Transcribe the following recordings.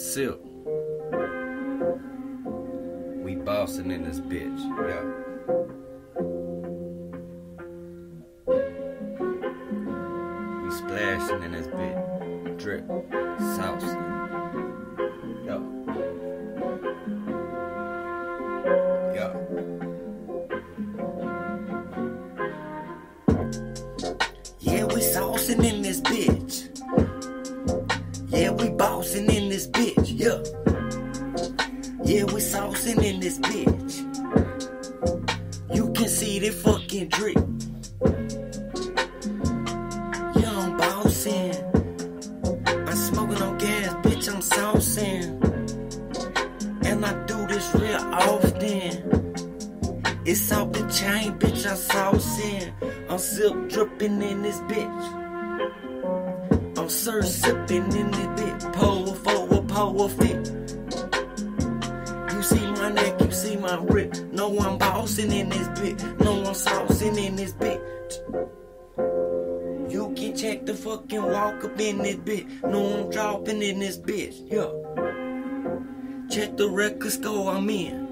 Silk. We bossing in this bitch, yeah. We splashing in this bitch. Drip, sauce, yeah. Yeah. Yeah, we saucing in this bitch. Yeah, we bossing in this bitch, yeah. Yeah, we saucing in this bitch. You can see the fucking drip. Yeah, I'm bossing. I'm smoking on gas, bitch, I'm saucing. And I do this real often. It's off the chain, bitch, I'm saucing. I'm silk dripping in this bitch. I'm sir sipping in this bitch. Pole for a pole fit. You see my neck, you see my wrist. No, I'm bossing in this bitch. No, I'm saucing in this bitch. You can check the fucking walk up in this bitch. No, I'm dropping in this bitch, yeah. Check the record score I'm in.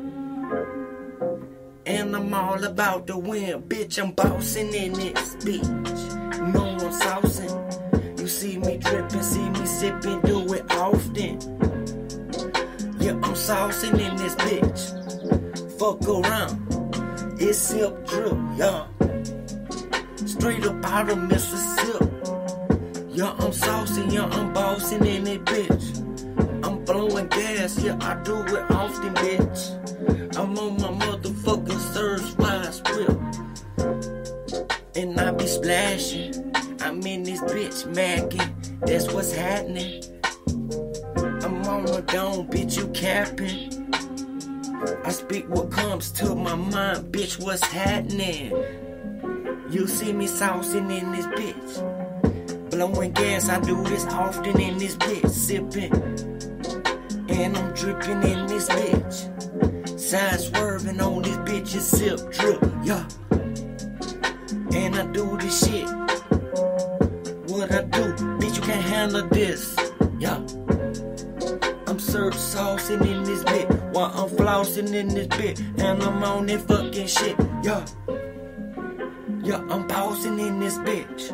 And I'm all about the win, bitch. I'm bossing in this bitch. No, I'm saucing. You see me dripping, see me sipping, do it often. Yeah, I'm saucing in this bitch. Fuck around, it's silk drip, yeah. Straight up out of Mississippi. Yeah, I'm saucing, yeah, I'm bossing in this bitch. I'm blowing gas, yeah, I do it often, bitch. I'm on my motherfucking surge wise whip. And I be splashing. I'm in this bitch macking. That's what's happening. I'm on the dome, bitch, you capping. I speak what comes to my mind, bitch, what's happening? You see me saucing in this bitch. Blowing gas, I do this often in this bitch. Sipping. And I'm dripping in this bitch. Side swerving on this bitch, it's silk drip, yeah. And I do this shit. What I do, bitch, you can't handle this, yeah. I'm served saucing in this bitch while I'm flossing in this bitch. And I'm on that fucking shit, yeah. Yeah, I'm bossing in this bitch.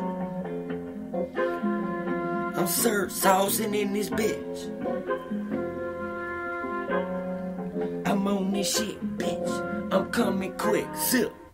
I'm served saucing in this bitch. I'm on this shit, bitch. I'm coming quick, silk.